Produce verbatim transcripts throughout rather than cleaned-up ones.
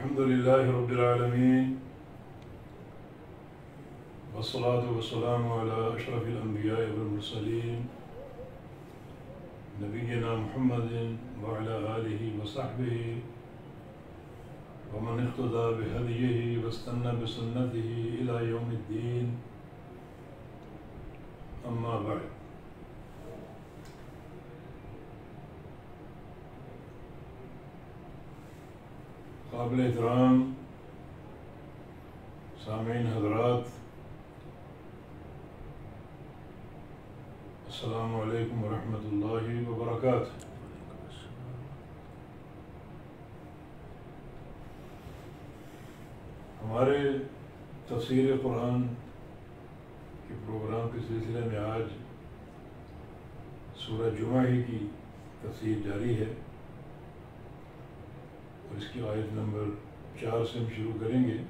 الحمد لله رب العالمين والصلاة والسلام على أشرف الأنبياء والمرسلين نبينا محمد وعلى آله وصحبه ومن اقتدى بهديه واستنى بسنته إلى يوم الدين أما بعد. قابل احترام سامعین حضرات، السلام علیکم ورحمۃ اللہ وبرکاتہ۔ ہمارے تفسیر قرآن کے پروگرام کے سلسلے میں آج سورہ جمعہ ہی کی تفسیر جاری ہے اور اس کی آیت نمبر چار سے ہم شروع کریں گے۔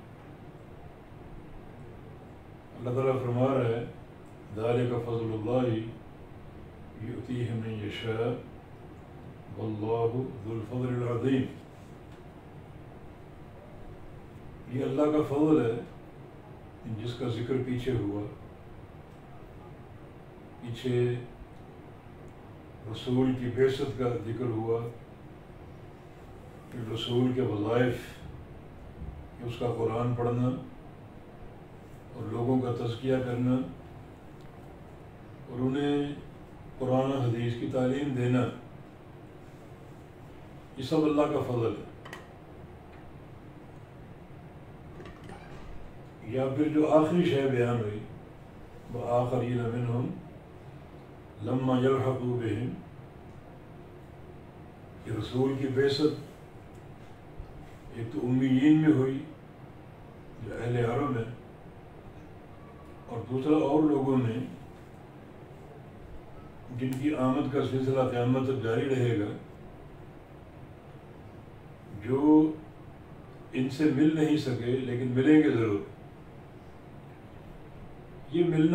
اللہ تعالیٰ فرما رہا ہے ذالک فضل اللہ یؤتیہ من یشاء واللہ ذو الفضل العظیم۔ یہ اللہ کا فضل ہے جس کا ذکر پیچھے ہوا، پیچھے رسول کی بعثت کا ذکر ہوا، رسول کے وظائف کہ اس کا قرآن پڑھنا اور لوگوں کا تزکیہ کرنا اور انہیں قرآن و حدیث کی تعلیم دینا، یہ سب اللہ کا فضل ہے۔ یا پھر جو آخری شے بیان ہوئی وآخرین منہم لما یلحقوا بہم، کہ رسول کی بعثت ایک تو امیین میں ہوئی جو اہل عرب ہے، اور دوسرا اور لوگوں نے جن کی آمد کا سلسلہ قیامت تک جاری رہے گا، جو ان سے مل نہیں سکے لیکن ملیں گے ضرور۔ یہ ملنا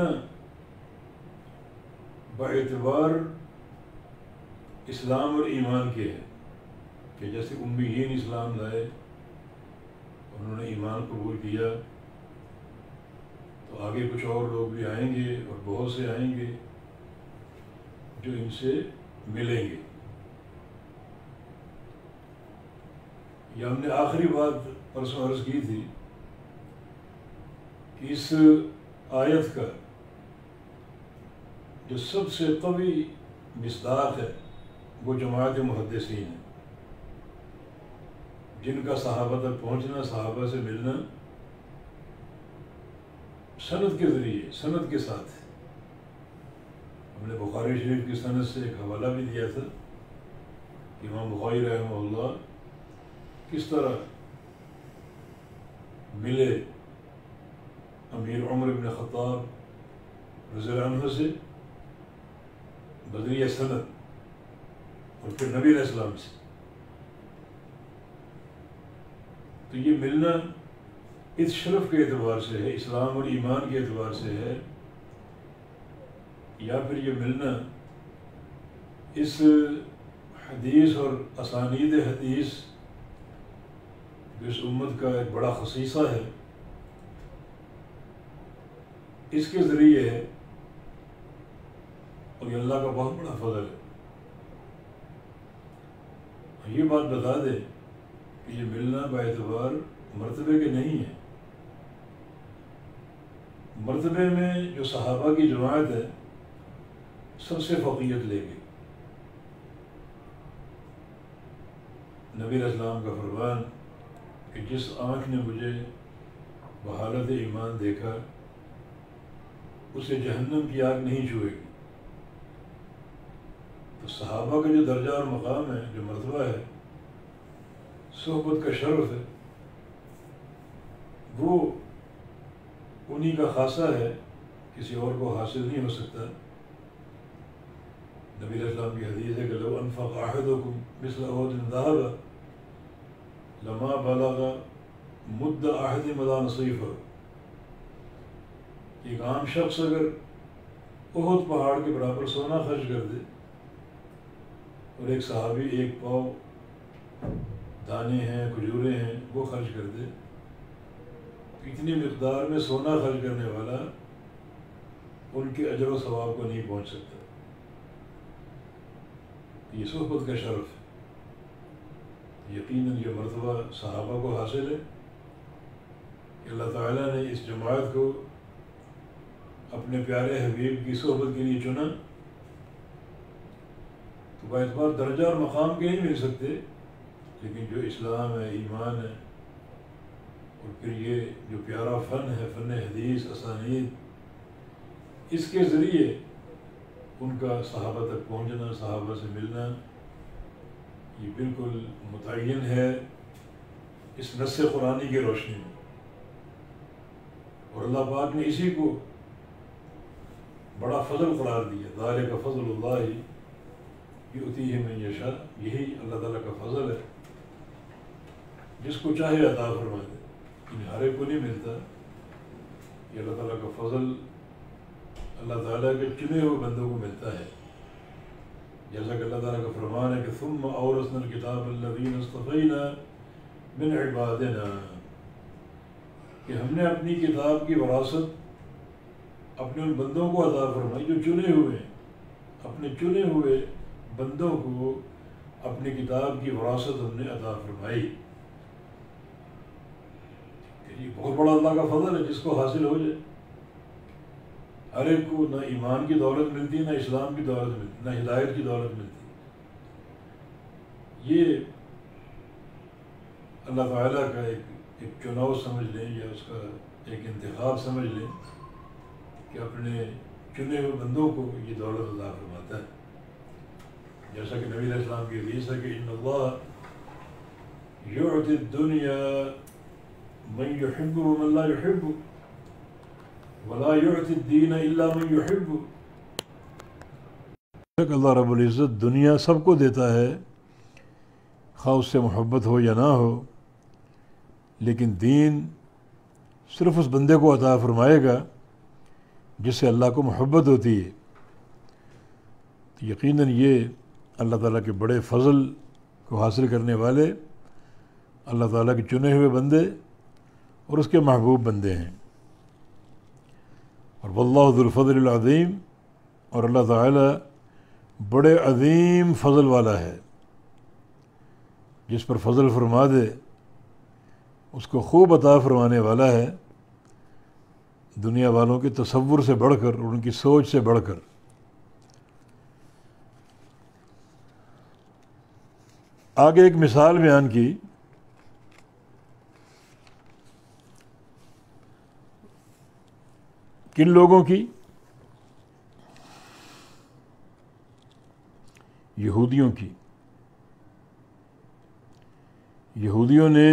باعتبار اسلام اور ایمان کے ہے کہ جیسے امیین اسلام لائے، انہوں نے ایمان قبول کیا، تو آگے کچھ اور لوگ بھی آئیں گے اور بہت سے آئیں گے جو ان سے ملیں گے۔ یہ ہم نے آخری بات پرسوں عرض کی تھی کہ اس آیت کا جو سب سے قوی مصداق ہے وہ جماعت محدثین ہے، جن کا صحابہ تک پہنچنا، صحابہ سے ملنا سند کے ذریعے، سند کے ساتھ۔ ہم نے بخاری شریف کی سند سے ایک حوالہ بھی دیا تھا کہ امام بخاری رحمہ اللہ کس طرح ملے امیر عمر بن خطاب رضی اللہ عنہ سے بذریعہ سند، اور پھر نبی علیہ السلام سے۔ تو یہ ملنا اس شرف کے اعتبار سے ہے، اسلام اور ایمان کے اعتبار سے ہے، یا پھر یہ ملنا اس حدیث اور اسانید حدیث جو اس امت کا ایک بڑا خصیصہ ہے، اس کے ذریعے ہے، اور یہ اللہ کا بہت بڑا فضل ہے۔ یہ بات بتا دے کہ یہ ملنا باعتبار مرتبے کے نہیں ہے۔ مرتبے میں جو صحابہ کی جماعت ہے سب سے فوقیت لے گئی۔ نبی علیہ السلام کا فرمان کہ جس آنکھ نے مجھے بحالت ایمان دیکھا اسے جہنم کی آگ نہیں چھوئے گی۔ تو صحابہ کا جو درجہ اور مقام ہے، جو مرتبہ ہے، صحبت کا شرف ہے، وہ انہی کا خاصہ ہے، کسی اور کو حاصل نہیں ہو سکتا۔ نبی علیہ السلام کی حدیث ہے کہ لو انفق احدکم مثل احد ذهب لما بلغ مد احد ولا نصیفہ۔ ایک عام شخص اگر احد پہاڑ کے برابر سونا خرچ کر دے اور ایک صحابی ایک پاؤ دانے ہیں، کھجوریں ہیں، وہ خرچ کر دے، اتنی مقدار میں سونا خرچ کرنے والا ان کے اجر و ثواب کو نہیں پہنچ سکتا۔ یہ صحبت کا شرف ہے۔ یقیناً یہ مرتبہ صحابہ کو حاصل ہے کہ اللہ تعالیٰ نے اس جماعت کو اپنے پیارے حبیب کی صحبت کے لیے چنا، تو باعتبار درجہ اور مقام کے نہیں مل سکتے، لیکن جو اسلام ہے، ایمان ہے، اور پھر یہ جو پیارا فن ہے، فن حدیث، اسانید، اس کے ذریعے ان کا صحابہ تک پہنچنا، صحابہ سے ملنا، یہ بالکل متعین ہے اس نص قرآنی کی روشنی میں۔ اور اللہ پاک نے اسی کو بڑا فضل قرار دیا، ذالک فضل اللہ یؤتیہ من یشاء، یہی اللہ تعالیٰ کا فضل ہے، جس کو چاہے عطا فرما دے، یعنی ہر ایک کو نہیں ملتا۔ یہ اللہ تعالیٰ کا فضل اللہ تعالیٰ کے چنے ہوئے بندوں کو ملتا ہے، جیسا کہ اللہ تعالیٰ کا فرمان ہے کہ ثم اورثنا الکتاب الذین اصطفینا من عبادنا، کہ ہم نے اپنی کتاب کی وراثت اپنے ان بندوں کو عطا فرمائی جو چنے ہوئے ہیں، اپنے چنے ہوئے بندوں کو اپنی کتاب کی وراثت ہم نے عطا فرمائی۔ یہ بہت بڑا اللہ کا فضل ہے، جس کو حاصل ہو جائے۔ ہر ایک کو نہ ایمان کی دولت ملتی، نہ اسلام کی دولت ملتی، نہ ہدایت کی دولت ملتی۔ یہ اللہ تعالیٰ کا ایک ایک چناؤ سمجھ لیں، یا اس کا ایک انتخاب سمجھ لیں کہ اپنے چنے ہوئے بندوں کو یہ دولت عطا فرماتا ہے۔ جیسا کہ نبی علیہ السلام کی حدیث ہے کہ ان اللہ یعطی الدنیا من یحب ومن لا یحب ولا یعطی الدین الا من یحب۔ اللہ رب العزت دنیا سب کو دیتا ہے، خواہ اس سے محبت ہو یا نہ ہو، لیکن دین صرف اس بندے کو عطا فرمائے گا جس سے اللہ کو محبت ہوتی ہے۔ یقیناً یہ اللہ تعالیٰ کے بڑے فضل کو حاصل کرنے والے اللہ تعالیٰ کے چنے ہوئے بندے اور اس کے محبوب بندے ہیں۔ اور واللہ ذو الفضل العظیم، اور اللہ تعالیٰ بڑے عظیم فضل والا ہے، جس پر فضل فرما دے اس کو خوب عطا فرمانے والا ہے، دنیا والوں کے تصور سے بڑھ کر اور ان کی سوچ سے بڑھ کر۔ آگے ایک مثال بیان کی، کن لوگوں کی؟ یہودیوں کی۔ یہودیوں نے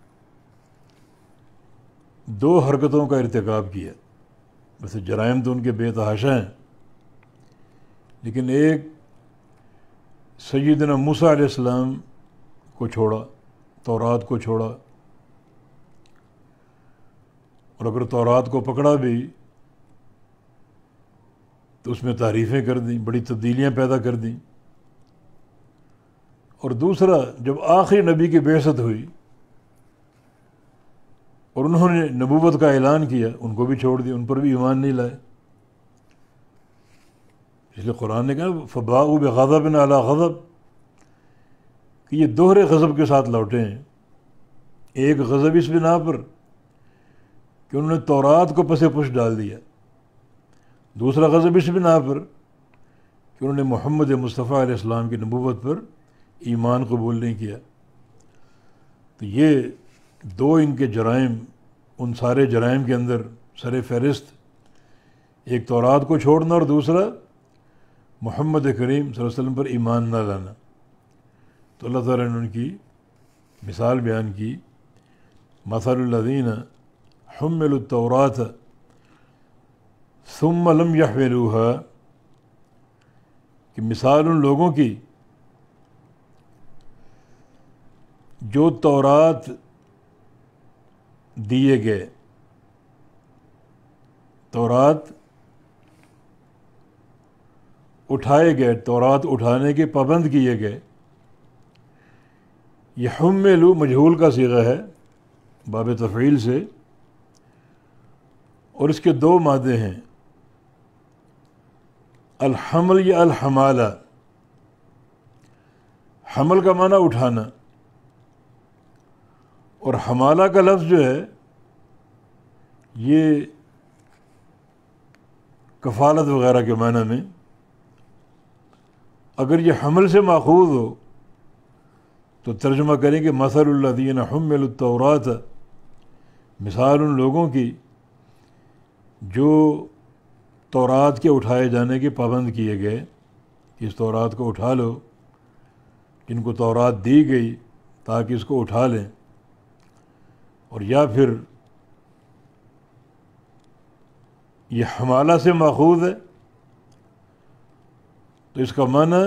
دو حرکتوں کا ارتکاب کیا، ویسے جرائم تو ان کے بے تحاشا ہیں، لیکن ایک سیدنا موسیٰ علیہ السلام کو چھوڑا، تورات کو چھوڑا، اور اگر تورات کو پکڑا بھی تو اس میں تعریفیں کر دیں، بڑی تبدیلیاں پیدا کر دیں۔ اور دوسرا، جب آخری نبی کی بعثت ہوئی اور انہوں نے نبوت کا اعلان کیا، ان کو بھی چھوڑ دیا، ان پر بھی ایمان نہیں لائے۔ اس لیے قرآن نے کہا فباؤوا بغضب علی غضب، کہ یہ دوہرے غضب کے ساتھ لوٹے ہیں۔ ایک غضب اس بنا پر کہ انہوں نے تورات کو پس پش ڈال دیا، دوسرا غضب اس بنا پر کہ انہوں نے محمد مصطفیٰ علیہ السلام کی نبوت پر ایمان قبول نہیں کیا۔ تو یہ دو ان کے جرائم، ان سارے جرائم کے اندر سر فہرست ایک تورات کو چھوڑنا اور دوسرا محمد کریم صلی اللہ علیہ وسلم پر ایمان نہ لانا۔ تو اللہ تعالیٰ نے ان کی مثال بیان کی، مثل الذین حملوا التوراۃ ثم لم یحملوها، کہ مثال ان لوگوں کی جو تورات دیے گئے، تورات اٹھائے گئے، تورات اٹھانے کے پابند کیے گئے، یہ حملوا مجہول کا صیغہ ہے باب تفعیل سے، اور اس کے دو مادے ہیں، الحمل یا الحمالہ۔ حمل کا معنی اٹھانا، اور حمالہ کا لفظ جو ہے یہ کفالت وغیرہ کے معنی میں، اگر یہ حمل سے ماخوذ ہو تو ترجمہ کریں کہ مثل الذین حملوا التوراۃ، مثال ان لوگوں کی جو تورات کے اٹھائے جانے کے پابند کیے گئے، کہ اس تورات کو اٹھا لو، جن کو تورات دی گئی تاکہ اس کو اٹھا لیں، اور یا پھر یہ حمالہ سے ماخوذ ہے تو اس کا معنی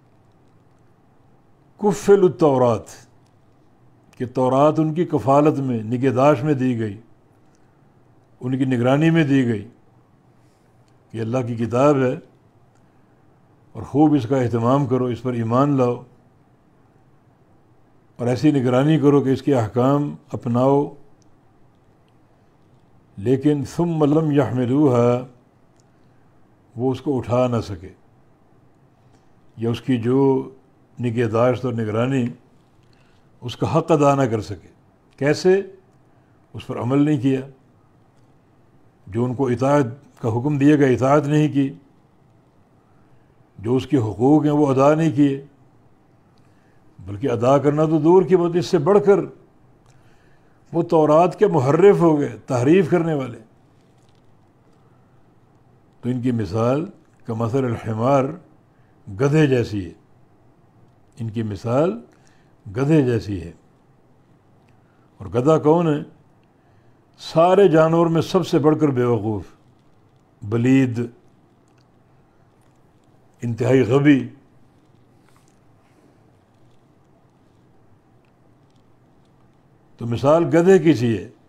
کفل التورات، کہ تورات ان کی کفالت میں، نگہداشت میں دی گئی، ان کی نگرانی میں دی گئی، کہ اللہ کی کتاب ہے اور خوب اس کا اہتمام کرو، اس پر ایمان لاؤ، اور ایسی نگرانی کرو کہ اس کے احکام اپناؤ، لیکن ثم لم یحملوها، وہ اس کو اٹھا نہ سکے، یا اس کی جو نگہداشت اور نگرانی اس کا حق ادا نہ کر سکے۔ کیسے؟ اس پر عمل نہیں کیا، جو ان کو اطاعت کا حکم دیا گیا اطاعت نہیں کی، جو اس کے حقوق ہیں وہ ادا نہیں کیے، بلکہ ادا کرنا تو دور کی بات، اس سے بڑھ کر وہ تورات کے محرف ہو گئے، تحریف کرنے والے۔ تو ان کی مثال کمثل الحمار، گدھے جیسی ہے، ان کی مثال گدھے جیسی ہے۔ اور گدھا کون ہے؟ سارے جانور میں سب سے بڑھ کر بیوقوف، بلید، انتہائی غبی۔ تو مثال گدھے کی سی ہے۔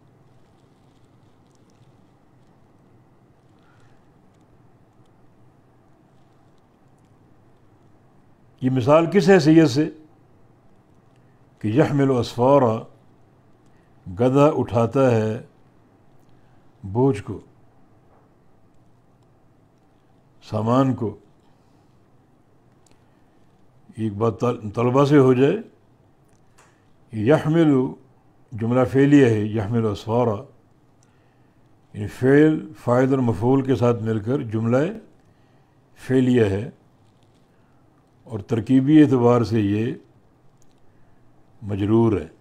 یہ مثال کس حیثیت سے؟ کہ یحمل اسفارا، گدھا اٹھاتا ہے بوجھ کو، سامان کو۔ ایک بات طلبہ سے ہو جائے، یحمل جملہ فعلیہ ہے، یحمل اسفارا، یعنی فعل فاعل اور مفعول کے ساتھ مل کر جملہ فعلیہ ہے، اور ترکیبی اعتبار سے یہ مجرور ہے،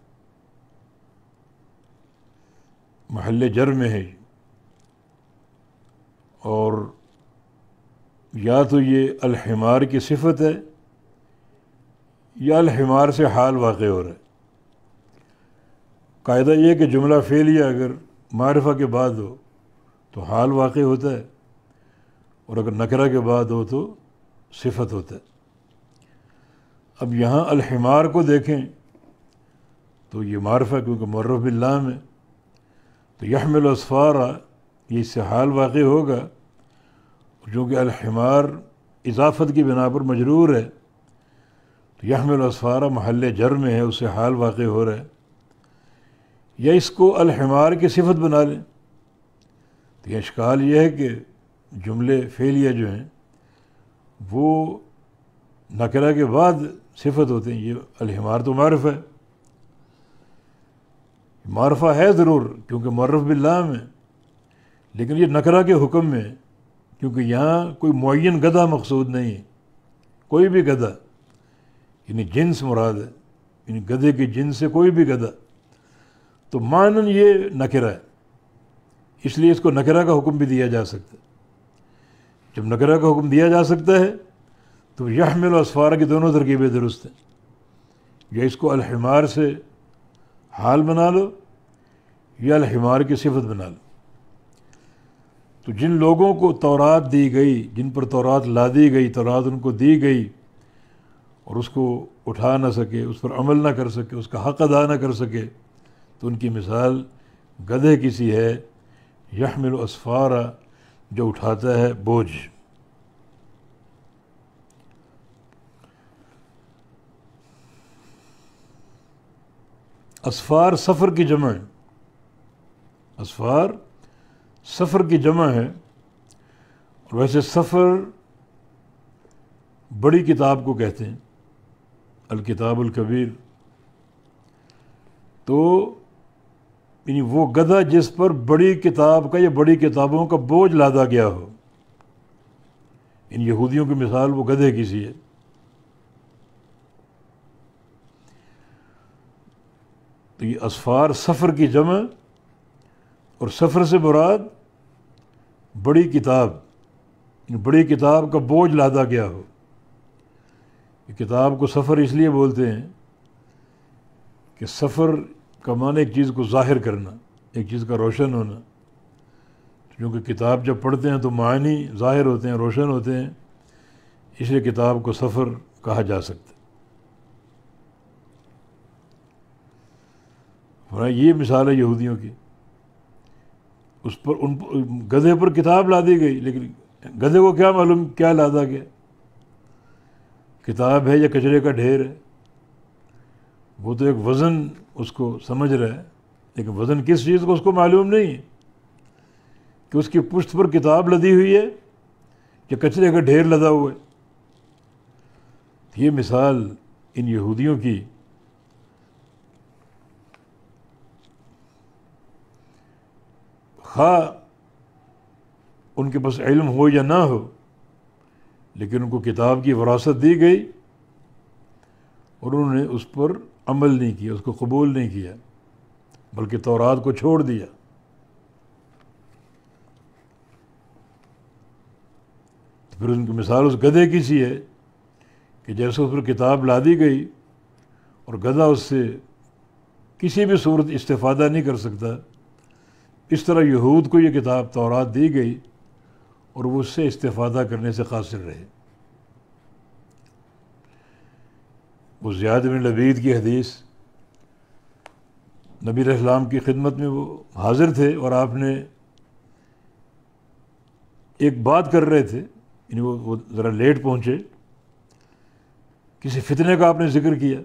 محل جر میں ہے، اور یا تو یہ الحمار کی صفت ہے یا الحمار سے حال واقع ہو رہا ہے۔ قاعدہ یہ کہ جملہ فعلیہ اگر معرفہ کے بعد ہو تو حال واقع ہوتا ہے، اور اگر نکرہ کے بعد ہو تو صفت ہوتا ہے۔ اب یہاں الحمار کو دیکھیں تو یہ معرفہ کیونکہ معرف باللام ہے، تو یحمل اسفارا یہ اس سے حال واقع ہوگا، چونکہ الحمار اضافت کی بنا پر مجرور ہے، تو یحمل اسفارا محل جر میں ہے، اس سے حال واقع ہو رہا ہے۔ یا اس کو الحمار کی صفت بنا لیں، تو یہ اشکال یہ ہے کہ جملے فعلیہ جو ہیں وہ نکرہ کے بعد صفت ہوتے ہیں، یہ الحمار تو معرفہ ہے، معرفہ ہے ضرور کیونکہ معرف باللام ہے، لیکن یہ نکرہ کے حکم میں ہے، کیونکہ یہاں کوئی معین گدھا مقصود نہیں ہے، کوئی بھی گدھا، یعنی جنس مراد ہے، یعنی گدھے کی جنس سے کوئی بھی گدھا، تو معنن یہ نکرہ ہے، اس لیے اس کو نکرہ کا حکم بھی دیا جا سکتا ہے۔ جب نکرہ کا حکم دیا جا سکتا ہے تو یحمل و اسفارہ کی دونوں ترکیبیں درست ہیں، یا اس کو الحمار سے حال بنا لو یا الحمار کی صفت بنا لو۔ تو جن لوگوں کو تورات دی گئی، جن پر تورات لا دی گئی، تورات ان کو دی گئی، اور اس کو اٹھا نہ سکے، اس پر عمل نہ کر سکے، اس کا حق ادا نہ کر سکے، تو ان کی مثال گدھے کی سی ہے، یحمل اسفارا، جو اٹھاتا ہے بوجھ۔ اسفار سفر کی جمع ہے، اسفار سفر کی جمع ہے، اور ویسے سفر بڑی کتاب کو کہتے ہیں، الکتاب الکبیر. تو یعنی وہ گدھا جس پر بڑی کتاب کا یا بڑی کتابوں کا بوجھ لادا گیا ہو. ان یہودیوں کی مثال وہ گدھے کی سی ہے. تو یہ اسفار سفر کی جمع، اور سفر سے مراد بڑی کتاب، بڑی کتاب کا بوجھ لادا گیا ہو. یہ کتاب کو سفر اس لیے بولتے ہیں کہ سفر کا معنی ایک چیز کو ظاہر کرنا، ایک چیز کا روشن ہونا. کیونکہ کتاب جب پڑھتے ہیں تو معنی ظاہر ہوتے ہیں، روشن ہوتے ہیں، اس لیے کتاب کو سفر کہا جا سکتا ہے. اور یہ مثال ہے یہودیوں کی. اس پر ان گدھے پر کتاب لا دی گئی، لیکن گدھے کو کیا معلوم کیا لادا گیا، کتاب ہے یا کچرے کا ڈھیر ہے. وہ تو ایک وزن اس کو سمجھ رہا ہے، لیکن وزن کس چیز کو اس کو معلوم نہیں ہے کہ اس کی پشت پر کتاب لدی ہوئی ہے یا کچرے کا ڈھیر لدا ہوا ہے. یہ مثال ان یہودیوں کی خواہ ان کے پاس علم ہو یا نہ ہو، لیکن ان کو کتاب کی وراثت دی گئی اور انہوں نے اس پر عمل نہیں کیا، اس کو قبول نہیں کیا، بلکہ تورات کو چھوڑ دیا. تو پھر ان کی مثال اس گدھے کی سی ہے کہ جیسے اس پر کتاب لا دی گئی اور گدھا اس سے کسی بھی صورت استفادہ نہیں کر سکتا، اس طرح یہود کو یہ کتاب تورات دی گئی اور وہ اس سے استفادہ کرنے سے قاصر رہے. وہ زیاد بن لبید کی حدیث، نبی علیہ السلام کی خدمت میں وہ حاضر تھے اور آپ نے ایک بات کر رہے تھے، یعنی وہ وہ ذرا لیٹ پہنچے، کسی فتنے کا آپ نے ذکر کیا،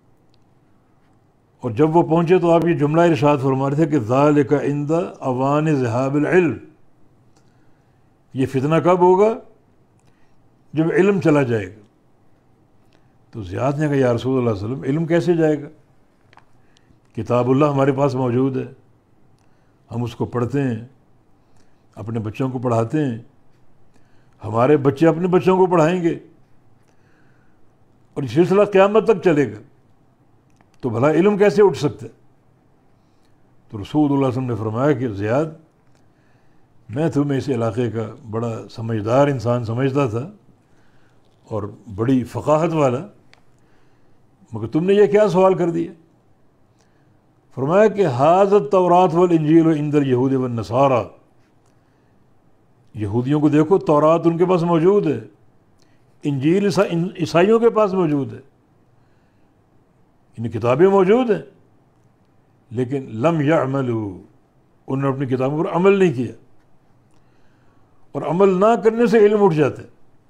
اور جب وہ پہنچے تو آپ یہ جملہ ارشاد فرما رہے تھے کہ ذالک عند اوان ذہاب العلم. یہ فتنہ کب ہوگا؟ جب علم چلا جائے گا. تو زیاد نے کہا یا رسول اللہ صلی اللہ علیہ وسلم علم کیسے جائے گا؟ کتاب اللہ ہمارے پاس موجود ہے، ہم اس کو پڑھتے ہیں، اپنے بچوں کو پڑھاتے ہیں، ہمارے بچے اپنے بچوں کو پڑھائیں گے، اور یہ سلسلہ قیامت تک چلے گا. تو بھلا علم کیسے اٹھ سکتا ہے؟ تو رسول اللہ صلی اللہ علیہ وسلم نے فرمایا کہ زیاد، میں تمہیں اس علاقے کا بڑا سمجھدار انسان سمجھتا تھا اور بڑی فقاہت والا، مگر تم نے یہ کیا سوال کر دیا؟ فرمایا کہ ھذا التوراۃ والانجیل عند الیہود والنصارى. یہودیوں کو دیکھو، تورات ان کے پاس موجود ہے، انجیل عیسائیوں کے پاس موجود ہے، ان کتابیں موجود ہیں، لیکن لم یعملوا، انہوں نے اپنی کتابوں پر عمل نہیں کیا، اور عمل نہ کرنے سے علم اٹھ جاتا ہے.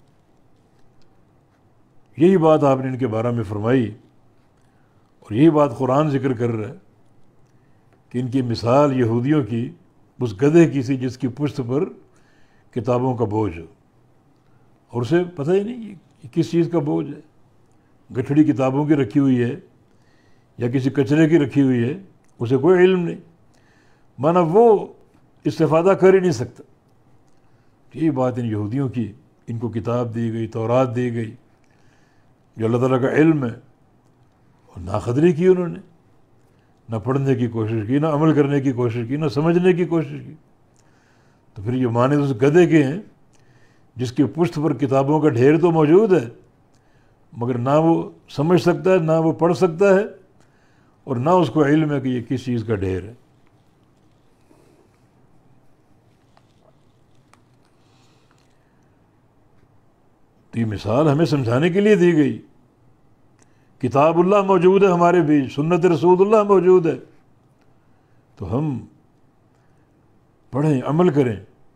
یہی بات آپ نے ان کے بارے میں فرمائی، اور یہی بات قرآن ذکر کر رہا ہے کہ ان کی مثال یہودیوں کی اس گدھے کی سی جس کی پشت پر کتابوں کا بوجھ ہو، اور اسے پتہ ہی نہیں یہ کس چیز کا بوجھ ہے. گٹھڑی کتابوں کی رکھی ہوئی ہے یا کسی کچرے کی رکھی ہوئی ہے، اسے کوئی علم نہیں، مانا وہ استفادہ کر ہی نہیں سکتا. یہی بات ان یہودیوں کی، ان کو کتاب دی گئی، تورات دی گئی جو اللہ تعالیٰ کا علم ہے، اور ناقدری کی انہوں نے، نہ پڑھنے کی کوشش کی، نہ عمل کرنے کی کوشش کی، نہ سمجھنے کی کوشش کی. تو پھر یہ معنی اس گدھے کے ہیں جس کی پشت پر کتابوں کا ڈھیر تو موجود ہے، مگر نہ وہ سمجھ سکتا ہے، نہ وہ پڑھ سکتا ہے، اور نہ اس کو علم ہے کہ یہ کس چیز کا ڈھیر ہے. تو یہ مثال ہمیں سمجھانے کے لیے دی گئی. کتاب اللہ موجود ہے ہمارے بیچ، سنت رسول اللہ موجود ہے، تو ہم پڑھیں، عمل کریں،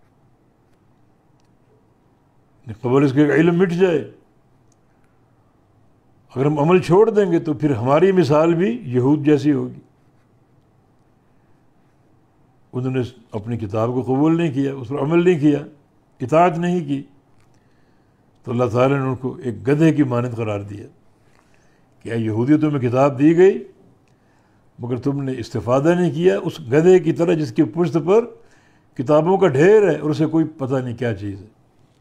قبل اس کے علم مٹ جائے. اگر ہم عمل چھوڑ دیں گے تو پھر ہماری مثال بھی یہود جیسی ہوگی. انہوں نے اپنی کتاب کو قبول نہیں کیا، اس پر عمل نہیں کیا، اطاعت نہیں کی، تو اللہ تعالیٰ نے ان کو ایک گدھے کی مانند قرار دیا کہ اے یہودیوں تمہیں کتاب دی گئی مگر تم نے استفادہ نہیں کیا، اس گدھے کی طرح جس کی پشت پر کتابوں کا ڈھیر ہے اور اسے کوئی پتہ نہیں کیا چیز ہے۔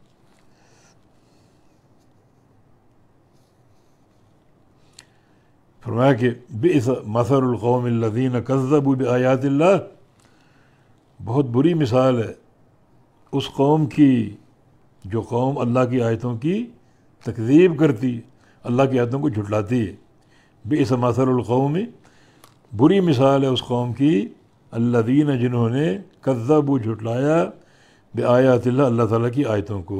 فرمایا کہ بئس مثل القوم الذین کذبوا بآیات اللہ، بہت بری مثال ہے اس قوم کی جو قوم اللہ کی آیتوں کی تکذیب کرتی، اللہ کی آیتوں کو جھٹلاتی ہے۔ بئس مثل القوم، بری مثال ہے اس قوم کی، الذین جنہوں نے کذبوا جھٹلایا بآیات اللہ، اللہ تعالیٰ کی آیتوں کو۔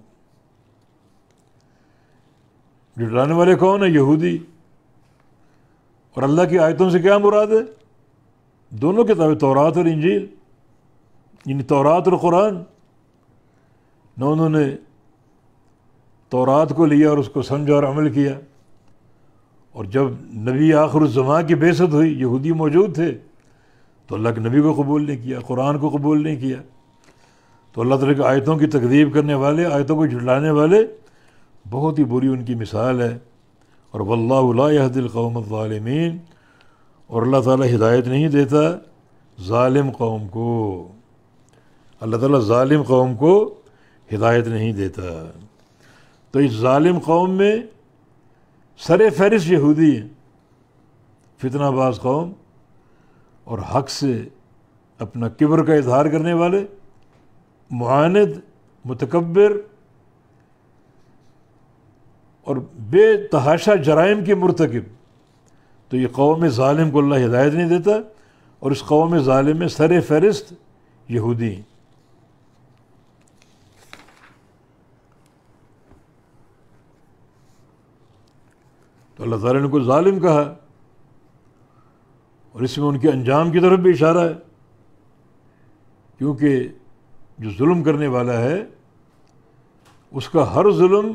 جھٹلانے والے کون ہیں؟ یہودی۔ اور اللہ کی آیتوں سے کیا مراد ہے؟ دونوں کتابیں، تورات اور انجیل، یعنی تورات اور قرآن۔ نہ انہوں نے تورات کو لیا اور اس کو سمجھا اور عمل کیا، اور جب نبی آخر الزماں کی بعثت ہوئی یہودی موجود تھے تو اللہ کے نبی کو قبول نہیں کیا، قرآن کو قبول نہیں کیا۔ تو اللہ تعالیٰ کی آیتوں کی تکذیب کرنے والے، آیتوں کو جھٹلانے والے، بہت ہی بری ان کی مثال ہے۔ اور واللہ لا یہدی القوم الظالمین، اور اللہ تعالیٰ ہدایت نہیں دیتا ظالم قوم کو، اللہ تعالیٰ ظالم قوم کو ہدایت نہیں دیتا۔ تو اس ظالم قوم میں سر فہرست یہودی ہیں، فتنہ باز قوم، اور حق سے اپنا کبر کا اظہار کرنے والے، معاند، متکبر اور بے تحاشا جرائم کے مرتکب۔ تو یہ قوم ظالم کو اللہ ہدایت نہیں دیتا، اور اس قوم ظالم میں سر فہرست یہودی ہیں۔ تو اللہ تعالیٰ نے کو ظالم کہا، اور اس میں ان کے انجام کی طرف بھی اشارہ ہے، کیونکہ جو ظلم کرنے والا ہے اس کا ہر ظلم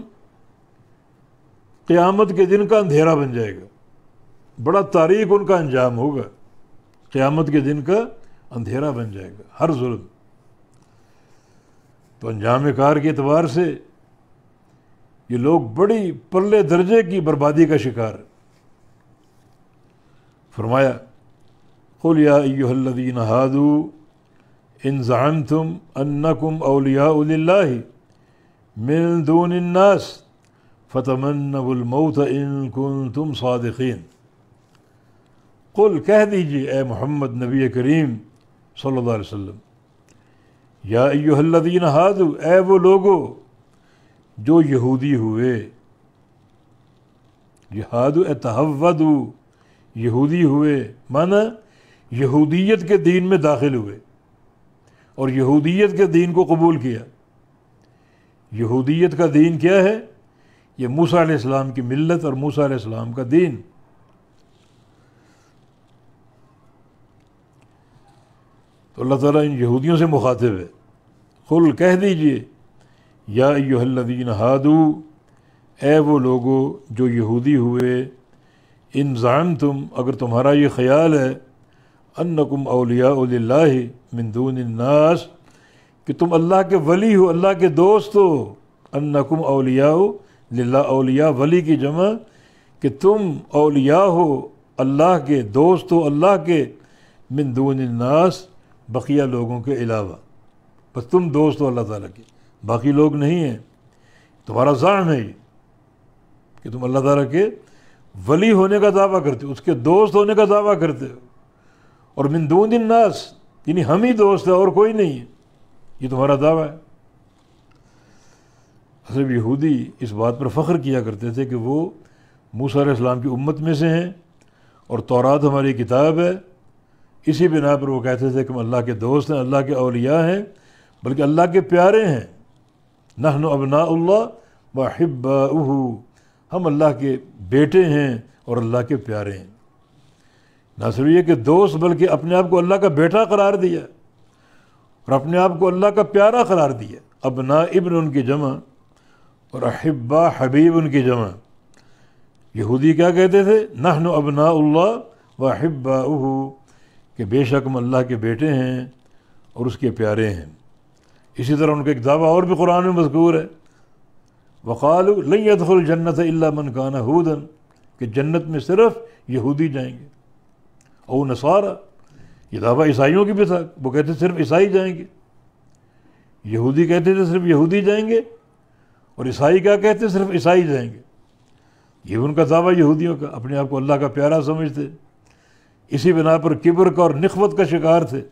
قیامت کے دن کا اندھیرا بن جائے گا، بڑا تاریک ان کا انجام ہوگا، قیامت کے دن کا اندھیرا بن جائے گا ہر ظلم۔ تو انجام کار کے اعتبار سے یہ لوگ بڑی پرلے درجے کی بربادی کا شکار ہیں۔ فرمایا قل یا ایھا الذین ھادوا ان زعمتم انکم اولیاء للہ من دون الناس فتمنوا الموت ان کنتم صادقین۔ قل، کہہ دیجیے اے محمد نبی کریم صلی اللہ علیہ وسلم، یا ایھا الذین ھادوا، اے وہ لوگو جو یہودی ہوئے، یہادو اتہودو، یہودی ہوئے معنی یہودیت کے دین میں داخل ہوئے اور یہودیت کے دین کو قبول کیا۔ یہودیت کا دین کیا ہے؟ یہ موسیٰ علیہ السلام کی ملت اور موسیٰ علیہ السلام کا دین۔ تو اللہ تعالیٰ ان یہودیوں سے مخاطب ہے، قل، کہہ دیجئے یا ایھا الذین ھادوا، اے وہ لوگو جو یہودی ہوئے، ان زعمتم، اگر تمہارا یہ خیال ہے، انکم اولیاء للہ من دون الناس، کہ تم اللہ کے ولی ہو، اللہ کے دوست ہو، انکم اولیاء للہ، اولیاء ولی کی جمع، کہ تم اولیاء ہو، اللہ کے دوست ہو، اللہ کے، من دون الناس، بقیہ لوگوں کے علاوہ، بس تم دوست ہو اللہ تعالیٰ کے، باقی لوگ نہیں ہیں۔ تمہارا زعم ہے یہ کہ تم اللہ تعالیٰ کے ولی ہونے کا دعویٰ کرتے ہو، اس کے دوست ہونے کا دعویٰ کرتے ہو، اور من دون الناس یعنی ہم ہی دوست ہیں اور کوئی نہیں ہے، یہ تمہارا دعویٰ ہے۔ اصل یہودی اس بات پر فخر کیا کرتے تھے کہ وہ موسیٰ علیہ السلام کی امت میں سے ہیں اور تورات ہماری کتاب ہے، اسی بنا پر وہ کہتے تھے کہ ہم اللہ کے دوست ہیں، اللہ کے اولیاء ہیں، بلکہ اللہ کے پیارے ہیں۔ نحن ابناء اللہ واحباؤہ، ہم اللہ کے بیٹے ہیں اور اللہ کے پیارے ہیں۔ نہ صرف یہ کہ دوست، بلکہ اپنے آپ کو اللہ کا بیٹا قرار دیا اور اپنے آپ کو اللہ کا پیارا قرار دیا۔ ابناء ابن ان کی جمع اور احبا حبیب ان کی جمع۔ یہودی کیا کہتے تھے؟ نحن ابناء اللہ واحباؤہ، کہ بے شک ہم اللہ کے بیٹے ہیں اور اس کے پیارے ہیں۔ اسی طرح ان کا ایک دعویٰ اور بھی قرآن میں مذکور ہے، وقالوا لن يدخل الجنۃ الا من کان ہودا، کہ جنت میں صرف یہودی جائیں گے، او نصارا، یہ دعویٰ عیسائیوں کی بھی تھا، وہ کہتے صرف عیسائی جائیں گے، یہودی کہتے تھے صرف یہودی جائیں گے، اور عیسائی کیا کہتے صرف عیسائی جائیں گے۔ یہ ان کا دعویٰ یہودیوں کا، اپنے آپ کو اللہ کا پیارا سمجھتے، اسی بنا پر کبر کا اور نخوت کا شکار تھے،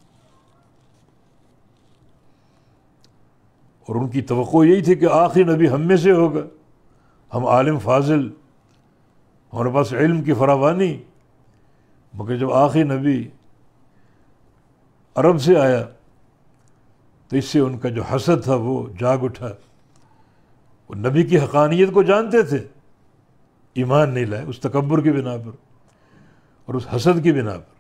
اور ان کی توقع یہی تھی کہ آخری نبی ہم میں سے ہوگا، ہم عالم فاضل، ہمارے پاس علم کی فراوانی، مگر جب آخری نبی عرب سے آیا تو اس سے ان کا جو حسد تھا وہ جاگ اٹھا۔ وہ نبی کی حقانیت کو جانتے تھے، ایمان نہیں لائے اس تکبر کی بنا پر اور اس حسد کی بنا پر۔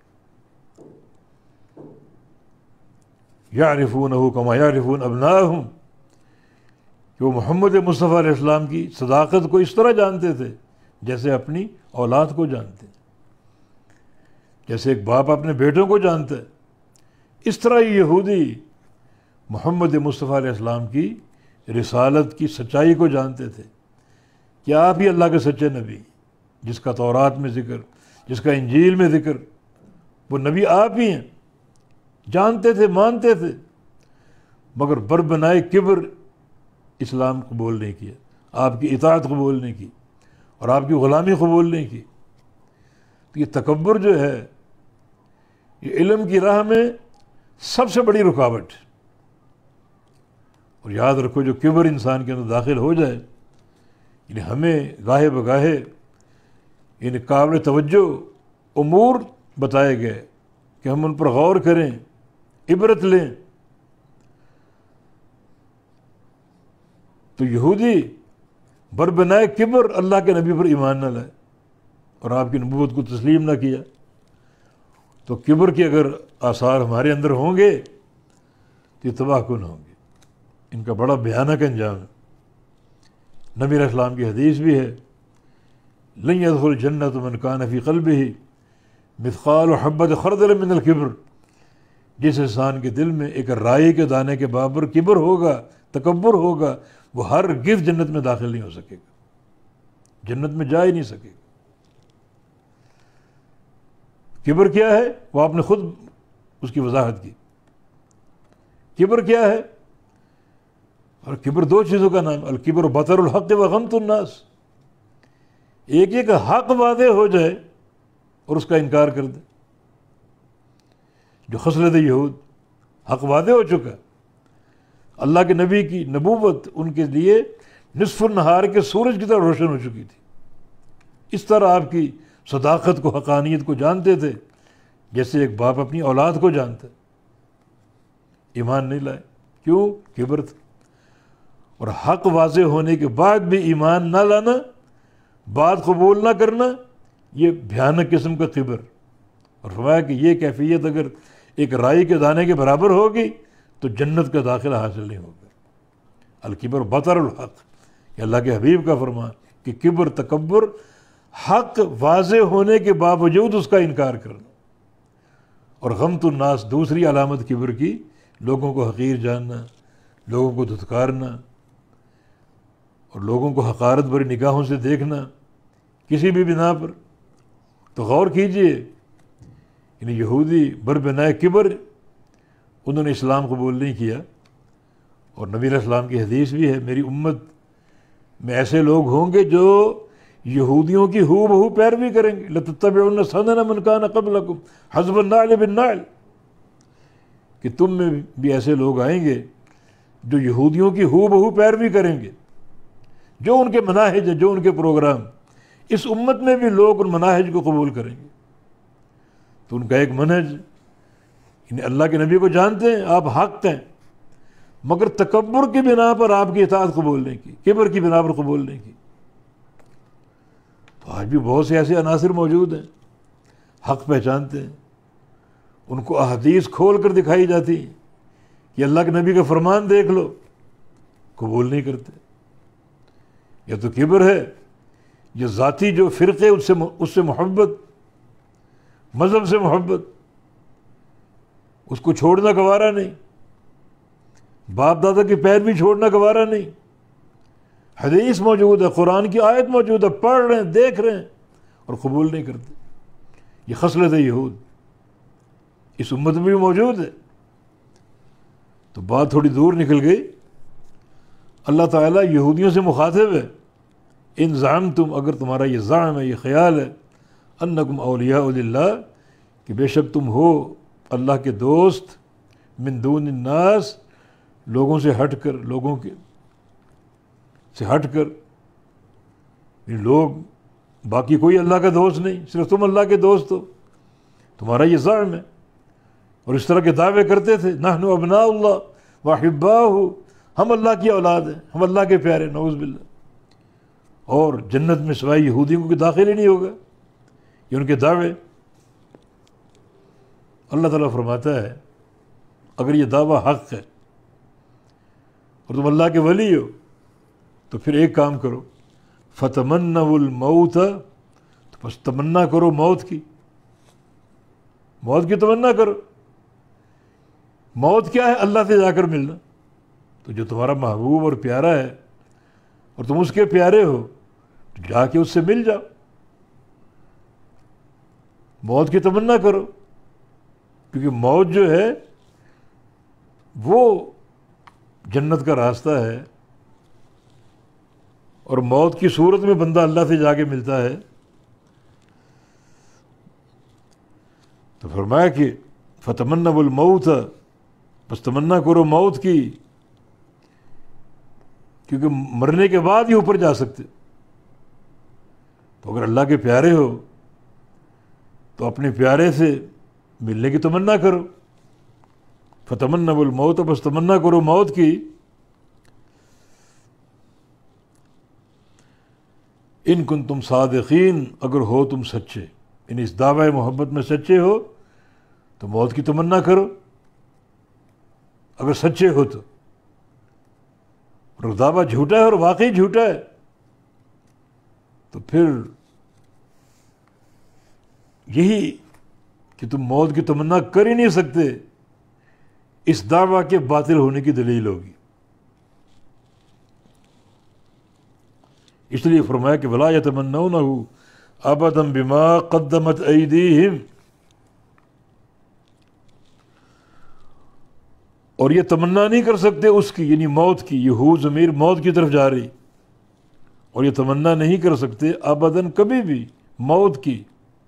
یعرفونہ کما یعرفون ابناءہم، کہ وہ محمد مصطفیٰ علیہ السلام کی صداقت کو اس طرح جانتے تھے جیسے اپنی اولاد کو جانتے ہیں، جیسے ایک باپ اپنے بیٹوں کو جانتا ہے، اس طرح یہ یہودی محمد مصطفیٰ علیہ السلام کی رسالت کی سچائی کو جانتے تھے کہ آپ ہی اللہ کے سچے نبی، جس کا تورات میں ذکر، جس کا انجیل میں ذکر، وہ نبی آپ ہی ہیں، جانتے تھے، مانتے تھے، مگر بربنائے کبر اسلام قبول نہیں کیا، آپ کی اطاعت قبول نہیں کی اور آپ کی غلامی قبول نہیں کی۔ تو یہ تکبر جو ہے یہ علم کی راہ میں سب سے بڑی رکاوٹ ہے، اور یاد رکھو جو کبر انسان کے اندر داخل ہو جائے، یعنی ہمیں گاہے بگاہے یعنی قابل توجہ امور بتائے گئے کہ ہم ان پر غور کریں، عبرت لیں، تو یہودی بربنائے کبر اللہ کے نبی پر ایمان نہ لائے اور آپ کی نبوت کو تسلیم نہ کیا، تو کبر کے اگر آثار ہمارے اندر ہوں گے تو یہ تباہ کن ہوں گے، ان کا بڑا بھیانک انجام ہے۔ نبی علیہ السلام کی حدیث بھی ہے، لن يدخل الجنۃ من کان فی قلبہ مثقال حبۃ خردل من الکبر، جس انسان کے دل میں ایک رائی کے دانے کے برابر کبر ہوگا، تکبر ہوگا، وہ ہرگز جنت میں داخل نہیں ہو سکے گا، جنت میں جا ہی نہیں سکے گا۔ کبر کیا ہے وہ آپ نے خود اس کی وضاحت کی، کبر کیا ہے، اور کبر دو چیزوں کا نام، الکبر بطر الحق و غمط الناس، ایک یہ کہ حق واضح ہو جائے اور اس کا انکار کر دے، جو خصلت یہود، حق واضح ہو چکا، اللہ کے نبی کی نبوت ان کے لیے نصف النہار کے سورج کی طرح روشن ہو چکی تھی، اس طرح آپ کی صداقت کو، حقانیت کو جانتے تھے جیسے ایک باپ اپنی اولاد کو جانتا ہے، ایمان نہیں لائے، کیوں؟ کبر تھا، اور حق واضح ہونے کے بعد بھی ایمان نہ لانا، بات قبول نہ کرنا، یہ بھیانک قسم کا کبر، اور فرمایا کہ یہ کیفیت اگر ایک رائی کے دانے کے برابر ہوگی تو جنت کا داخلہ حاصل نہیں ہوگا۔ الکبر بطر الحق، یہ اللہ کے حبیب کا فرمان کہ کبر، تکبر، حق واضح ہونے کے باوجود اس کا انکار کرنا، اور غمط الناس دوسری علامت کبر کی، لوگوں کو حقیر جاننا، لوگوں کو دھتکارنا اور لوگوں کو حقارت بھری نگاہوں سے دیکھنا کسی بھی بنا پر۔ تو غور کیجئے، یعنی یہودی بربنائے کبر، انہوں نے اسلام قبول نہیں کیا، اور نبی علیہ السلام کی حدیث بھی ہے، میری امت میں ایسے لوگ ہوں گے جو یہودیوں کی ہو بہو پیروی کریں گے، لَتَتَّبِعُنَّ سَنَنَ مَنْ كَانَ قَبْلَكُمْ حَذْوَ النَّعْلِ بِالنَّعْلِ، کہ تم میں بھی ایسے لوگ آئیں گے جو یہودیوں کی ہو بہو پیروی کریں گے، جو ان کے مناہج ہے، جو ان کے پروگرام، اس امت میں بھی لوگ ان مناہج کو قبول کریں گے۔ تو ان کا ایک منہج، یعنی اللہ کے نبی کو جانتے ہیں، آپ حق ہیں، مگر تکبر کی بنا پر آپ کی اطاعت قبول نہیں کی، کبر کی بنا پر قبول نہیں کی۔ تو آج بھی بہت سے ایسے عناصر موجود ہیں، حق پہچانتے ہیں، ان کو احادیث کھول کر دکھائی جاتی ہیں کہ اللہ کے نبی کا فرمان دیکھ لو، قبول نہیں کرتے۔ یا تو کبر ہے، یا ذاتی جو فرقے اس سے اس سے محبت، مذہب سے محبت، اس کو چھوڑنا گوارا نہیں، باپ دادا کی پیروی چھوڑنا گوارا نہیں، حدیث موجود ہے، قرآن کی آیت موجود ہے، پڑھ رہے ہیں، دیکھ رہے ہیں اور قبول نہیں کرتے۔ یہ خصلت یہود اس امت میں بھی موجود ہے۔ تو بات تھوڑی دور نکل گئی۔ اللہ تعالیٰ یہودیوں سے مخاطب ہے، ان زعمتم، اگر تمہارا یہ زعم ہے، یہ خیال ہے، انکم اولیاء للہ، کہ بے شک تم ہو اللہ کے دوست، من دون الناس، لوگوں سے ہٹ کر، لوگوں کے سے ہٹ کر، یہ لوگ باقی کوئی اللہ کا دوست نہیں، صرف تم اللہ کے دوست ہو، تمہارا یہ زعم ہے۔ اور اس طرح کے دعوے کرتے تھے، نحن ابناء اللہ واحباہ، ہم اللہ کی اولاد ہیں، ہم اللہ کے پیارے، نعوذ باللہ، اور جنت میں سوائے یہودیوں کو کوئی داخل ہی نہیں ہوگا، یہ ان کے دعوے۔ اللہ تعالیٰ فرماتا ہے اگر یہ دعویٰ حق ہے اور تم اللہ کے ولی ہو تو پھر ایک کام کرو، فتمنوا الموت، تو بس تمنا کرو موت کی، موت کی تمنا کرو۔ موت کیا ہے؟ اللہ سے جا کر ملنا۔ تو جو تمہارا محبوب اور پیارا ہے اور تم اس کے پیارے ہو تو جا کے اس سے مل جاؤ، موت کی تمنا کرو، کیونکہ موت جو ہے وہ جنت کا راستہ ہے، اور موت کی صورت میں بندہ اللہ سے جا کے ملتا ہے۔ تو فرمایا کہ فتمنوا الموت، بس تمنا کرو موت کی، کیونکہ مرنے کے بعد ہی اوپر جا سکتے۔ تو اگر اللہ کے پیارے ہو تو اپنے پیارے سے ملنے کی تمنا کرو، فتمنوا الموت، بس تمنا کرو موت کی، ان کنتم صادقین، اگر ہو تم سچے، یعنی اس دعوی محبت میں سچے ہو تو موت کی تمنا کرو، اگر سچے ہو تو۔ اور دعویٰ جھوٹا ہے اور واقعی جھوٹا ہے تو پھر یہی کہ تم موت کی تمنا کر ہی نہیں سکتے، اس دعویٰ کے باطل ہونے کی دلیل ہوگی۔ اس لیے فرمایا کہ وَلَا يَتَمَنَّوْنَهُ أَبَدًا بِمَا قَدَّمَتْ أَيْدِيهِمْ، اور یہ تمنا نہیں کر سکتے اس کی، یعنی موت کی، یہ ہو ضمیر موت کی طرف جا رہی، اور یہ تمنا نہیں کر سکتے ابداً کبھی بھی موت کی،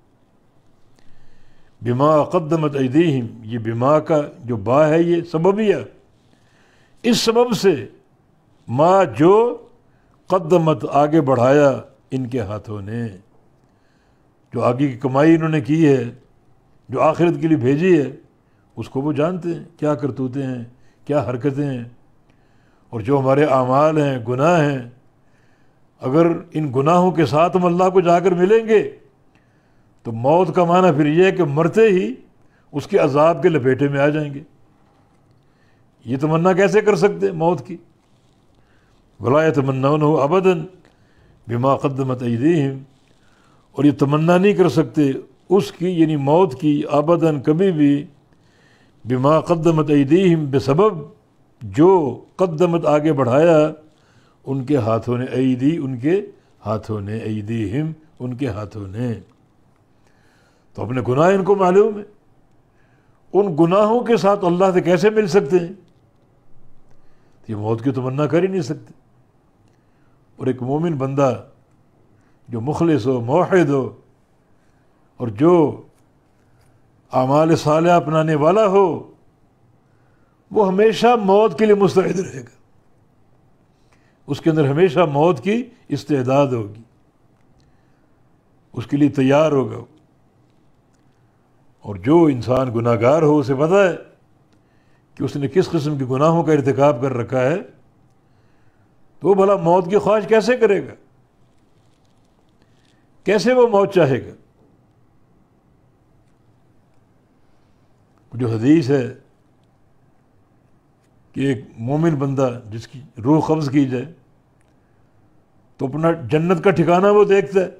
بما قدمت ایدیہم، یہ بما کا جو با ہے یہ سببیہ، اس سبب سے ما جو قدمت آگے بڑھایا ان کے ہاتھوں نے، جو آگے کی کمائی انہوں نے کی ہے، جو آخرت کے لیے بھیجی ہے، اس کو وہ جانتے ہیں کیا کرتوتے ہیں، کیا حرکتیں ہیں، اور جو ہمارے اعمال ہیں، گناہ ہیں، اگر ان گناہوں کے ساتھ ہم اللہ کو جا کر ملیں گے تو موت کا معنی پھر یہ ہے کہ مرتے ہی اس کے عذاب کے لپیٹے میں آ جائیں گے۔ یہ تمنا کیسے کر سکتے موت کی؟ وَلَا يَتَمَنَّوْنَهُ أَبَدًا بِمَا قَدَّمَتْ أَيْدِيهِمْ، اور یہ تمنا نہیں کر سکتے اس کی، یعنی موت کی، ابداً کبھی بھی، بما قدمت ایدیہم، بسبب جو قدمت آگے بڑھایا ان کے ہاتھوں نے، ایدی ان کے ہاتھوں نے، ایدیہم ان کے ہاتھوں نے۔ تو اپنے گناہ ان کو معلوم ہے، ان گناہوں کے ساتھ اللہ سے کیسے مل سکتے ہیں؟ یہ موت کی تمنا کر ہی نہیں سکتے۔ اور ایک مومن بندہ جو مخلص ہو، موحد ہو، اور جو اعمال صالحہ اپنانے والا ہو، وہ ہمیشہ موت کے لیے مستعد رہے گا، اس کے اندر ہمیشہ موت کی استعداد ہوگی، اس کے لیے تیار ہوگا۔ اور جو انسان گناہ گار ہو، اسے پتہ ہے کہ اس نے کس قسم کے گناہوں کا ارتکاب کر رکھا ہے، تو وہ بھلا موت کی خواہش کیسے کرے گا؟ کیسے وہ موت چاہے گا؟ جو حدیث ہے کہ ایک مومن بندہ جس کی روح قبض کی جائے تو اپنا جنت کا ٹھکانہ وہ دیکھتا ہے،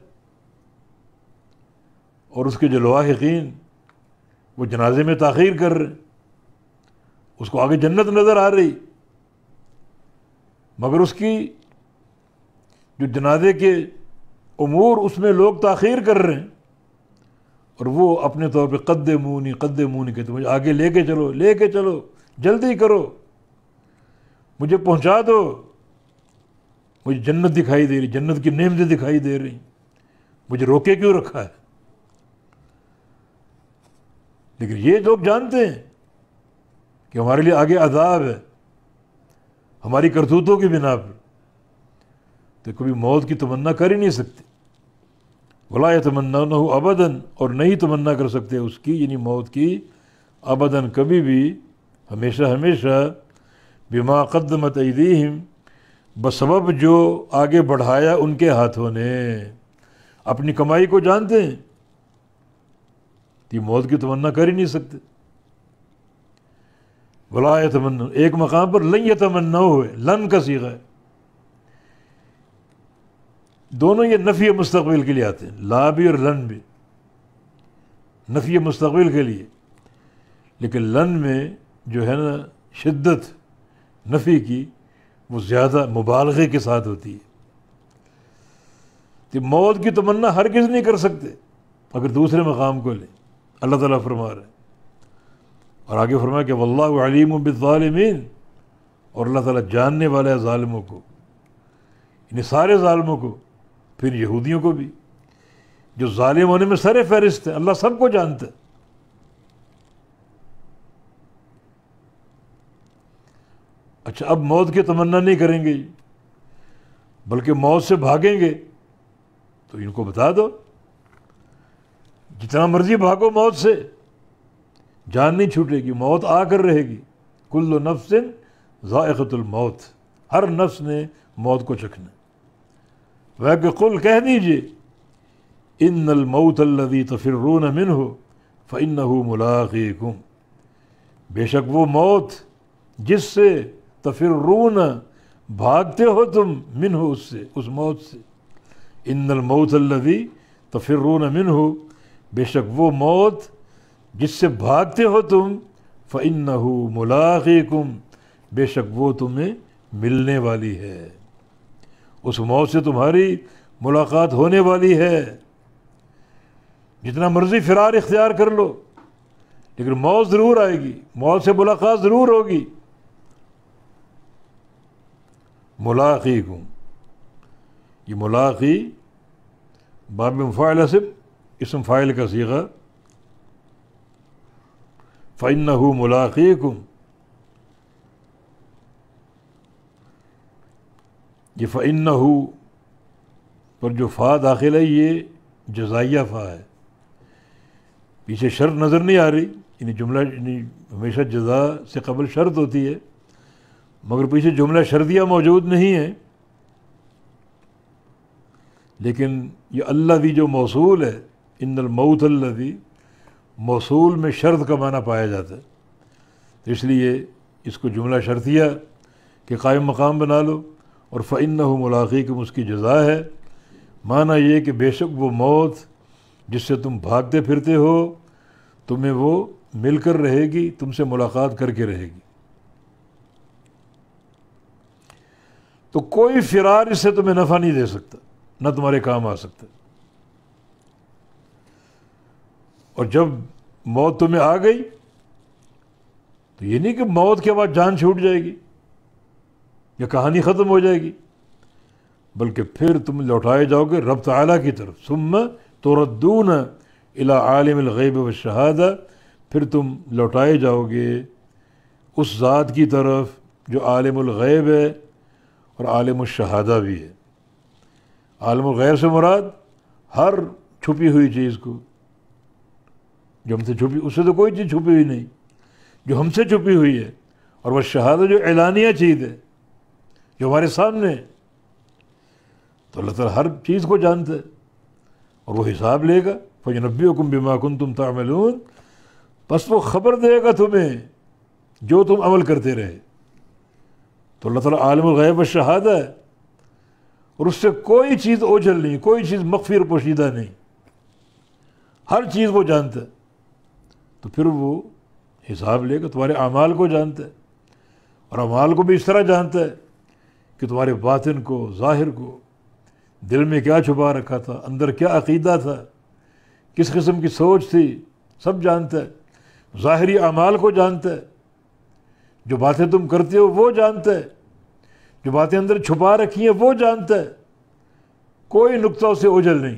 اور اس کے جو لواحقین وہ جنازے میں تاخیر کر رہے ہیں، اس کو آگے جنت نظر آ رہی، مگر اس کی جو جنازے کے امور اس میں لوگ تاخیر کر رہے ہیں، اور وہ اپنے طور پہ قدمونی قدمونی کہتے مجھے آگے لے کے چلو لے کے چلو، جلدی کرو، مجھے پہنچا دو، مجھے جنت دکھائی دے رہی، جنت کی نعمتیں دکھائی دے رہی، مجھے روکے کیوں رکھا ہے؟ لیکن یہ لوگ جانتے ہیں کہ ہمارے لیے آگے عذاب ہے ہماری کرتوتوں کی بنا پر، تو کبھی موت کی تمنا کر ہی نہیں سکتے، ولا یتمنونہ ابداً، اور نہیں تمنا کر سکتے اس کی یعنی موت کی، ابداً کبھی بھی، ہمیشہ ہمیشہ، بما قدمت ایدیہم، بسبب جو آگے بڑھایا ان کے ہاتھوں نے، اپنی کمائی کو جانتے ہیں کہ موت کی تمنا کر ہی نہیں سکتے۔ ولا یتمنون، ایک مقام پر لن یتمنوا ہوئے، لن کا صیغہ ہے، دونوں یہ نفی مستقبل کے لیے آتے ہیں، لا بھی اور لن بھی، نفی مستقبل کے لیے، لیکن لن میں جو ہے نا شدت نفی کی وہ زیادہ مبالغے کے ساتھ ہوتی ہے، کہ موت کی تمنا ہرگز نہیں کر سکتے۔ اگر دوسرے مقام کو لیں، اللہ تعالیٰ فرما رہے ہیں، اور آگے فرمایا کہ واللہ علیم بالظالمین، اور اللہ تعالیٰ جاننے والا ہے ظالموں کو، یعنی سارے ظالموں کو، پھر یہودیوں کو بھی، جو ظالم ہونے میں سر فہرست ہے، اللہ سب کو جانتا ہے۔ اچھا، اب موت کی تمنا نہیں کریں گے بلکہ موت سے بھاگیں گے، تو ان کو بتا دو جتنا مرضی بھاگو موت سے، جان نہیں چھوٹے گی، موت آ کر رہے گی، کل نفس ذائقۃ الموت، ہر نفس نے موت کو چکھنا۔ وہ کہ قل کہہ دیجئے، ان الموت الذی تفرون منہ فانہ ملاقیکم، بے شک وہ موت جس سے تفرون بھاگتے ہو تم، منہ اس سے، اس موت سے، ان الموت الذی تفرون منہ، بے شک وہ موت جس سے بھاگتے ہو تم، فَإِنَّهُ مُلَاقِيكُمْ، بے شک وہ تمہیں ملنے والی ہے، اس موت سے تمہاری ملاقات ہونے والی ہے۔ جتنا مرضی فرار اختیار کر لو، لیکن موت ضرور آئے گی، موت سے ملاقات ضرور ہوگی۔ ملاقیکم، یہ ملاقی باب مفاعل سے اسم فاعل کا صیغہ، فَإِنَّهُ مُلَاقِيكُمْ، یہ فَإِنَّهُ پر جو فا داخل ہے یہ جزائیہ فا ہے، پیچھے شرط نظر نہیں آ رہی، یعنی جملہ یعنی ہمیشہ جزا سے قبل شرط ہوتی ہے، مگر پیچھے جملہ شرطیہ موجود نہیں ہے، لیکن یہ الذی جو موصول ہے، ان الموت الذی، موصول میں شرط کا معنی پایا جاتا ہے، تو اس لیے اس کو جملہ شرطیہ کہ قائم مقام بنا لو، اور فَإِنَّهُ مُلَاقِيكُمْ اس کی جزا ہے، معنی یہ کہ بے شک وہ موت جس سے تم بھاگتے پھرتے ہو، تمہیں وہ مل کر رہے گی، تم سے ملاقات کر کے رہے گی، تو کوئی فرار اس سے تمہیں نفع نہیں دے سکتا، نہ تمہارے کام آ سکتا۔ اور جب موت تمہیں آ گئی تو یہ نہیں کہ موت کے بعد جان چھوٹ جائے گی یا کہانی ختم ہو جائے گی، بلکہ پھر تم لوٹائے جاؤ گے رب تعالیٰ کی طرف، ثم تردون الی عالم الغیب والشہادہ، پھر تم لوٹائے جاؤ گے اس ذات کی طرف جو عالم الغیب ہے اور عالم الشہادہ بھی ہے۔ عالم الغیب سے مراد ہر چھپی ہوئی چیز کو، جو ہم سے چھپی، اس سے تو کوئی چیز چھپی ہوئی نہیں، جو ہم سے چھپی ہوئی ہے، اور وہ شہادہ جو اعلانیہ چیز ہے جو ہمارے سامنے ہے، تو اللہ تعالیٰ ہر چیز کو جانتا ہے اور وہ حساب لے گا۔ فَيُنَبِّئُكُم بِمَا كُنتُمْ تَعْمَلُونَ، بس وہ خبر دے گا تمہیں جو تم عمل کرتے رہے۔ تو اللہ تعالیٰ عالم الغیب والشہادہ ہے، اور اس سے کوئی چیز اوجھل نہیں، کوئی چیز مخفی اور پوشیدہ نہیں، ہر چیز وہ جانتا ہے، تو پھر وہ حساب لے گا. تمہارے اعمال کو جانتا ہے اور اعمال کو بھی اس طرح جانتا ہے کہ تمہارے باطن کو، ظاہر کو، دل میں کیا چھپا رکھا تھا، اندر کیا عقیدہ تھا، کس قسم کی سوچ تھی، سب جانتا ہے. ظاہری اعمال کو جانتا ہے، جو باتیں تم کرتے ہو وہ جانتا ہے، جو باتیں اندر چھپا رکھی ہیں وہ جانتا ہے. کوئی نقطہ اسے اوجھل نہیں.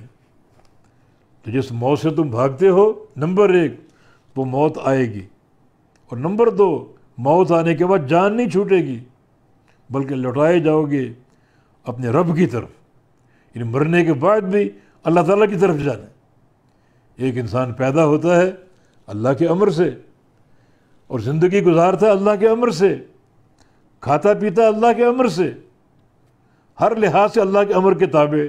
تو جس موت سے تم بھاگتے ہو، نمبر ایک وہ موت آئے گی، اور نمبر دو موت آنے کے بعد جان نہیں چھوٹے گی بلکہ لوٹائے جاؤ گے اپنے رب کی طرف. یعنی مرنے کے بعد بھی اللہ تعالیٰ کی طرف جانا ہے. ایک انسان پیدا ہوتا ہے اللہ کے امر سے، اور زندگی گزارتا ہے اللہ کے امر سے، کھاتا پیتا ہے اللہ کے امر سے، ہر لحاظ سے اللہ کے امر کے تابع.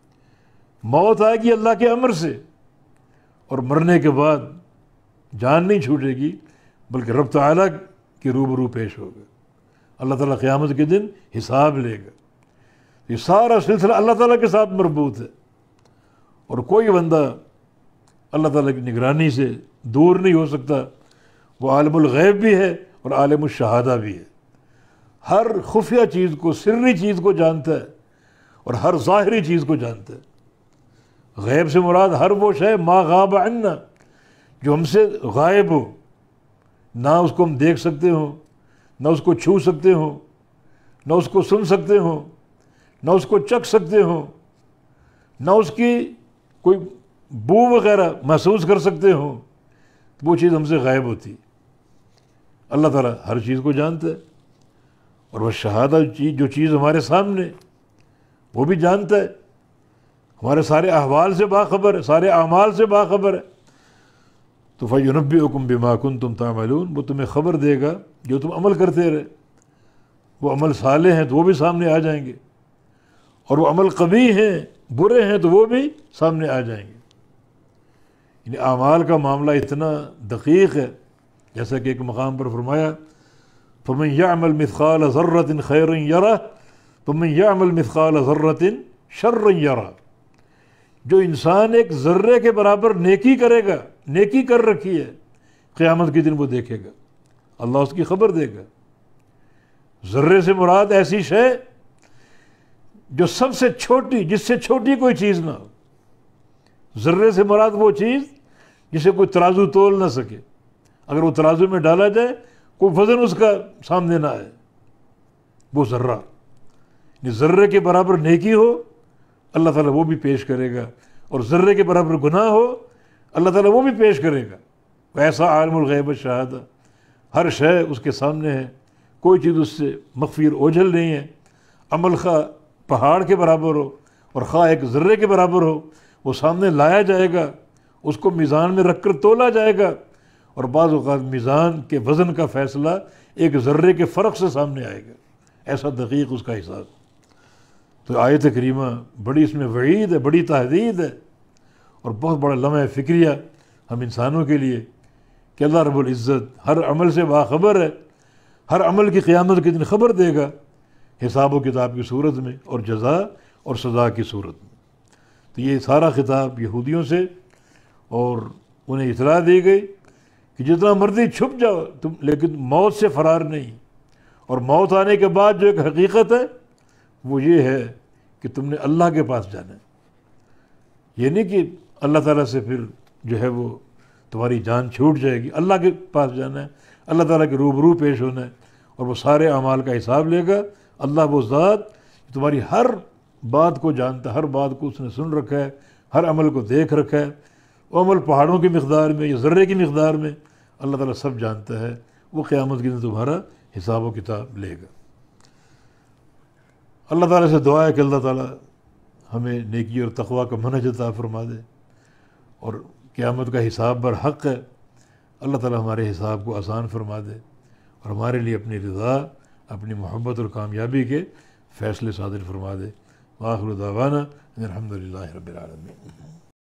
موت آئے گی اللہ کے امر سے، اور مرنے کے بعد جان نہیں چھوٹے گی بلکہ رب تعالیٰ کی روبرو پیش ہوگا. اللہ تعالیٰ قیامت کے دن حساب لے گا. یہ سارا سلسلہ اللہ تعالیٰ کے ساتھ مربوط ہے، اور کوئی بندہ اللہ تعالیٰ کی نگرانی سے دور نہیں ہو سکتا. وہ عالم الغیب بھی ہے اور عالم الشہادہ بھی ہے. ہر خفیہ چیز کو، سری چیز کو جانتا ہے اور ہر ظاہری چیز کو جانتا ہے. غیب سے مراد ہر وہ شے ما غاب عنا، جو ہم سے غائب ہو، نہ اس کو ہم دیکھ سکتے ہوں، نہ اس کو چھو سکتے ہوں، نہ اس کو سن سکتے ہوں، نہ اس کو چکھ سکتے ہوں، نہ اس کی کوئی بو وغیرہ محسوس کر سکتے ہوں. وہ چیز ہم سے غائب ہوتی. اللہ تعالیٰ ہر چیز کو جانتا ہے. اور وہ شہادہ چیز، جو چیز ہمارے سامنے، وہ بھی جانتا ہے. ہمارے سارے احوال سے باخبر ہے، سارے اعمال سے باخبر ہے. تو فَيُنَبِّئُكُم بِمَا كُنتُمْ تَعْمَلُونَ، وہ تمہیں خبر دے گا جو تم عمل کرتے رہے. وہ عمل صالح ہیں تو وہ بھی سامنے آ جائیں گے، اور وہ عمل قبیح ہیں، برے ہیں تو وہ بھی سامنے آ جائیں گے. یعنی اعمال کا معاملہ اتنا دقیق ہے، جیسا کہ ایک مقام پر فرمایا فَمَن يَعْمَلْ مِثْقَالَ ذَرَّةٍ خَيْرًا يَرَهُ وَمَن يَعْمَلْ مِثْقَالَ ذَرَّةٍ شَرًّا يَرَهُ. جو انسان ایک ذرے کے برابر نیکی کرے گا، نیکی کر رکھی ہے، قیامت کے دن وہ دیکھے گا، اللہ اس کی خبر دے گا. ذرے سے مراد ایسی شے جو سب سے چھوٹی، جس سے چھوٹی کوئی چیز نہ ہو. ذرے سے مراد وہ چیز جسے کوئی ترازو تول نہ سکے. اگر وہ ترازو میں ڈالا جائے کوئی وزن اس کا سامنے نہ آئے، وہ ذرہ. یعنی ذرے کے برابر نیکی ہو اللہ تعالیٰ وہ بھی پیش کرے گا، اور ذرے کے برابر گناہ ہو اللہ تعالیٰ وہ بھی پیش کرے گا. ایسا عالم الغیب الشہادہ، ہر شے اس کے سامنے ہے، کوئی چیز اس سے مخفی اور اوجھل نہیں ہے. عمل خواہ پہاڑ کے برابر ہو اور خواہ ایک ذرے کے برابر ہو، وہ سامنے لایا جائے گا، اس کو میزان میں رکھ کر تولا جائے گا. اور بعض اوقات میزان کے وزن کا فیصلہ ایک ذرے کے فرق سے سامنے آئے گا. ایسا دقیق اس کا حساب. تو آیت کریمہ بڑی اس میں وعید ہے، بڑی تحدید ہے، اور بہت بڑا لمحہ فکریہ ہم انسانوں کے لیے کہ اللہ رب العزت ہر عمل سے باخبر ہے. ہر عمل کی قیامت کے دن خبر دے گا، حساب و کتاب کی صورت میں اور جزا اور سزا کی صورت میں. تو یہ سارا خطاب یہودیوں سے، اور انہیں اطلاع دی گئی کہ جتنا مرضی چھپ جاؤ تم، لیکن موت سے فرار نہیں. اور موت آنے کے بعد جو ایک حقیقت ہے وہ یہ ہے کہ تم نے اللہ کے پاس جانا ہے. یہ نہیں کہ اللہ تعالیٰ سے پھر جو ہے وہ تمہاری جان چھوٹ جائے گی. اللہ کے پاس جانا ہے، اللہ تعالیٰ کے روبرو پیش ہونا ہے، اور وہ سارے اعمال کا حساب لے گا. اللہ وہ ذات تمہاری ہر بات کو جانتا ہے، ہر بات کو اس نے سن رکھا ہے، ہر عمل کو دیکھ رکھا ہے. وہ عمل پہاڑوں کی مقدار میں یا ذرے کی مقدار میں اللہ تعالیٰ سب جانتا ہے. وہ قیامت کے دن تمہارا حساب و کتاب لے گا. اللہ تعالیٰ سے دعا ہے کہ اللہ تعالیٰ ہمیں نیکی اور تقویٰ کا منہج عطا فرما دے، اور قیامت کا حساب بر حق ہے. اللہ تعالیٰ ہمارے حساب کو آسان فرما دے، اور ہمارے لیے اپنی رضا، اپنی محبت اور کامیابی کے فیصلے صادر فرما دے. وآخر دعوانا ان الحمد للہ رب العالمین.